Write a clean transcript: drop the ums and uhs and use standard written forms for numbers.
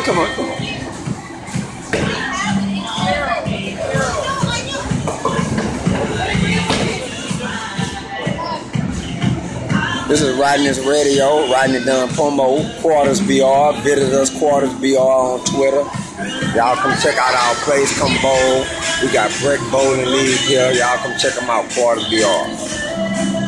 come on, come on. This is Riding This Radio, Riding It Done Promo, Quarters BR. Visit us, Quarters BR on Twitter. Y'all come check out our place, come bowl. We got Brec Bowling League here. Y'all come check them out, Quarters BR.